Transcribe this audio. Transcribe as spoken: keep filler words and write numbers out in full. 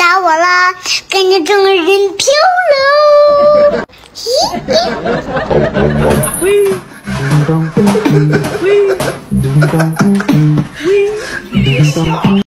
打我了，赶紧整个人漂喽！嘿嘿。